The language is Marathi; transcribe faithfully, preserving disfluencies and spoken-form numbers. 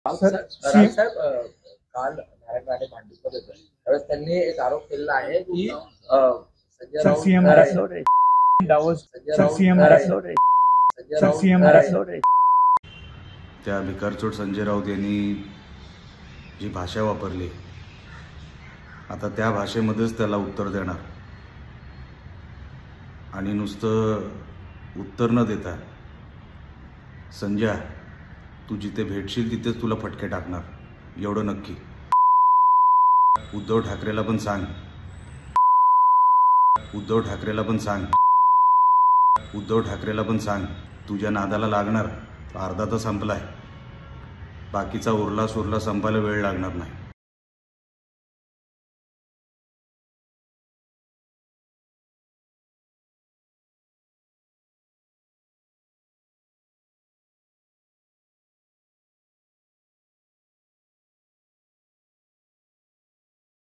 साहेब काल नारायण राणे मांडवीमध्ये होते त्यावेळेस त्यांनी एक आरोप केलेला आहे की संजय राऊत त्या भिकारचोट संजय राऊत यांनी जी भाषा वापरली आता त्या भाषेमध्येच त्याला उत्तर देणार आणि नुसतं उत्तर न देता संजय तू जिथे भेटशील तिथेच तुला फटके टाकणार एवढं नक्की। उद्धव ठाकरेला पण सांग उद्धव ठाकरेला पण सांग उद्धव ठाकरेला पण सांग तुझ्या नादाला लागणार अर्धा तर संपलाय बाकीचा उरला सुरला संपायला वेळ लागणार नाही।